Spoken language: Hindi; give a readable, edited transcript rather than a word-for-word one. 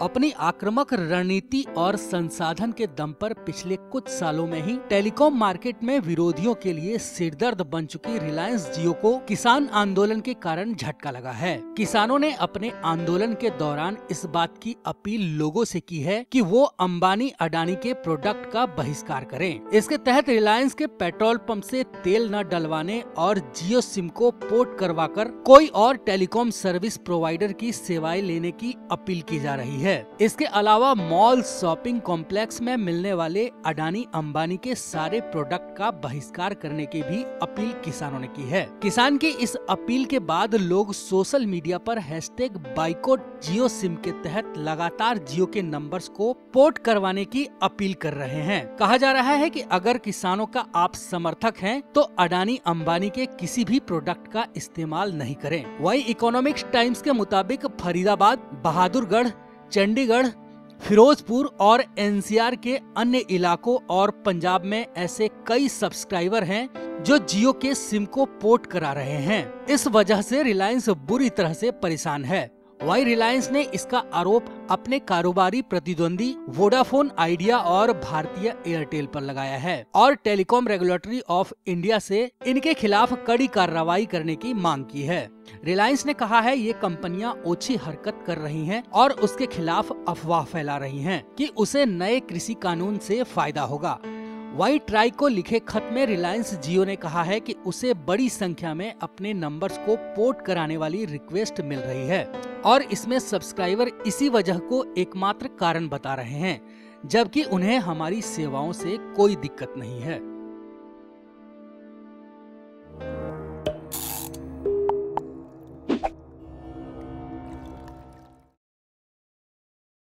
अपनी आक्रामक रणनीति और संसाधन के दम पर पिछले कुछ सालों में ही टेलीकॉम मार्केट में विरोधियों के लिए सिरदर्द बन चुकी रिलायंस जियो को किसान आंदोलन के कारण झटका लगा है। किसानों ने अपने आंदोलन के दौरान इस बात की अपील लोगों से की है कि वो अंबानी अडानी के प्रोडक्ट का बहिष्कार करें। इसके तहत रिलायंस के पेट्रोल पंप से तेल न डलवाने और जियो सिम को पोर्ट करवाकर कोई और टेलीकॉम सर्विस प्रोवाइडर की सेवाएं लेने की अपील की जा रही है। इसके अलावा मॉल, शॉपिंग कॉम्प्लेक्स में मिलने वाले अडानी अंबानी के सारे प्रोडक्ट का बहिष्कार करने की भी अपील किसानों ने की है। किसान की इस अपील के बाद लोग सोशल मीडिया पर #बाइकॉट जियो सिम के तहत लगातार जियो के नंबर्स को पोर्ट करवाने की अपील कर रहे हैं। कहा जा रहा है कि अगर किसानों का आप समर्थक हैं तो अडानी अंबानी के किसी भी प्रोडक्ट का इस्तेमाल नहीं करें। वहीं इकोनॉमिक्स टाइम्स के मुताबिक फरीदाबाद, बहादुरगढ़, चंडीगढ़, फिरोजपुर और एनसीआर के अन्य इलाकों और पंजाब में ऐसे कई सब्सक्राइबर हैं जो जियो के सिम को पोर्ट करा रहे हैं। इस वजह से रिलायंस बुरी तरह से परेशान है। वहीं रिलायंस ने इसका आरोप अपने कारोबारी प्रतिद्वंदी वोडाफोन आइडिया और भारतीय एयरटेल पर लगाया है और टेलीकॉम रेगुलेटरी ऑफ इंडिया से इनके खिलाफ कड़ी कार्रवाई करने की मांग की है। रिलायंस ने कहा है ये कंपनियां ओछी हरकत कर रही हैं और उसके खिलाफ अफवाह फैला रही हैं कि उसे नए कृषि कानून से फायदा होगा। वहीं ट्राई को लिखे खत में रिलायंस जियो ने कहा है कि उसे बड़ी संख्या में अपने नंबर्स को पोर्ट कराने वाली रिक्वेस्ट मिल रही है और इसमें सब्सक्राइबर इसी वजह को एकमात्र कारण बता रहे हैं, जबकि उन्हें हमारी सेवाओं से कोई दिक्कत नहीं है।